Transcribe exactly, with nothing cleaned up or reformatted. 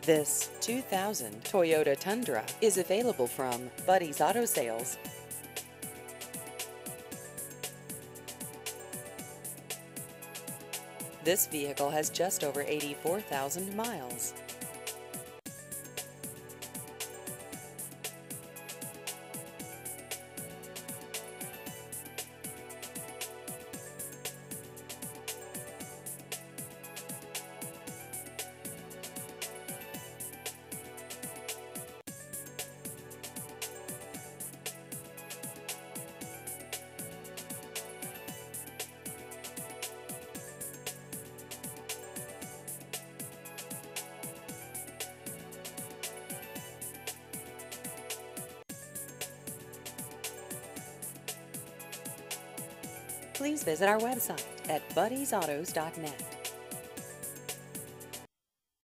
This two thousand Toyota Tundra is available from Buddy's Auto Sales. This vehicle has just over eighty-four thousand miles. Please visit our website at buddys autos dot net.